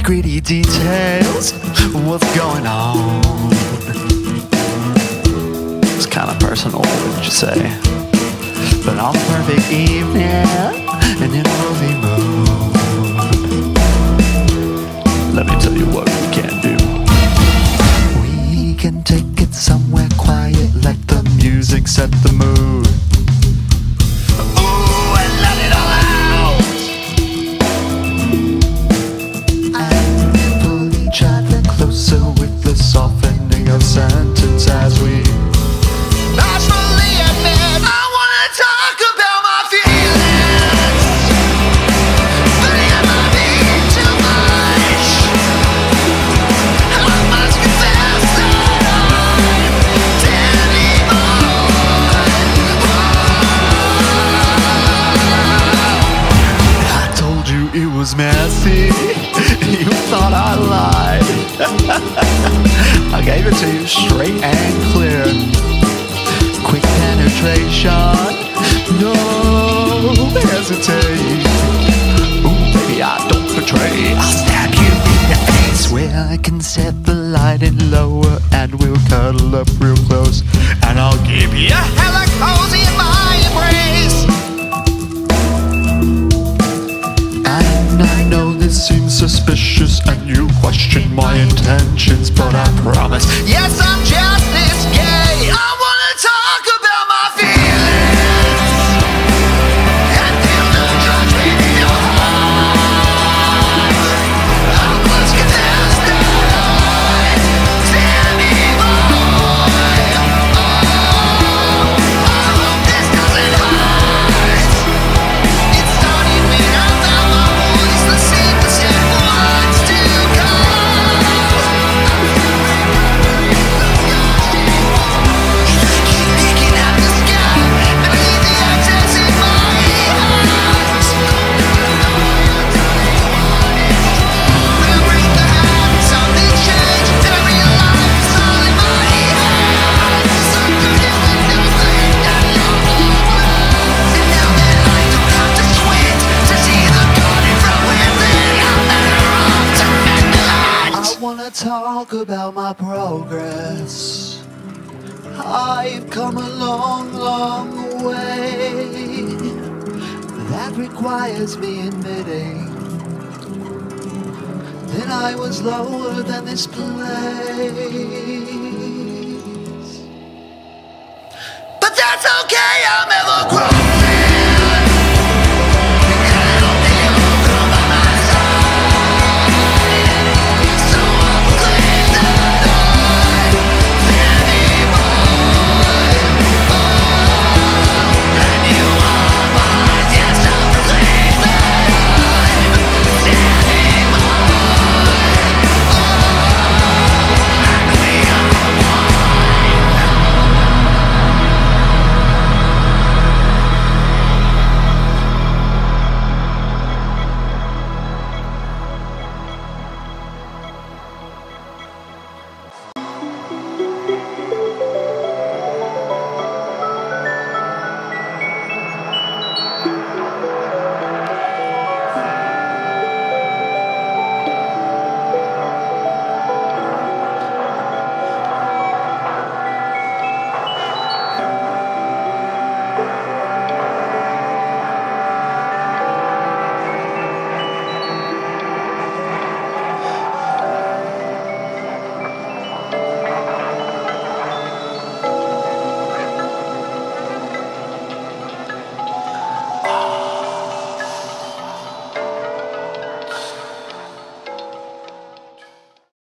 nitty-gritty details. What's going on? It's kind of personal, wouldn't you say? But on a perfect evening and in a rosy mood, let me tell you what we can do. We can take it somewhere quiet, let the music set the mood. Ooh, and let it all out. And pull each other closer with the softening of sentence as we bashfully admit I wanna talk about my feelings, but it might be too much. I must confess that I'm Demiboy. I told you it was messy. You thought I lied. I gave it to you straight and clear. Quick penetration, no hesitate. Ooh, baby, I don't betray. I'll stab you in the face. Where I can set the lighting lower and we'll cuddle up real close, and I'll give you hella cozy in my embrace. And I know this seems suspicious and you question my intentions, but I promise, yes, I'm just this gay. I wanna talk about my feelings, and feel no judgment in your heart. I must confess that I'm Demiboy. I hope this doesn't hurt. It started when I found my voice, the simplest words to come. Keep picking up the sky, and leave the accents in my hands. We'll break the habit, something changed, and I realize it's all in my hands. Something that we never played that long ago. And now that I don't have to squint to see the garden from within, I'm better off to mend the lines. I wanna talk about my progress. I've come a long, long way. That requires me admitting that I was lower than this place. But that's okay, I'm ever growing.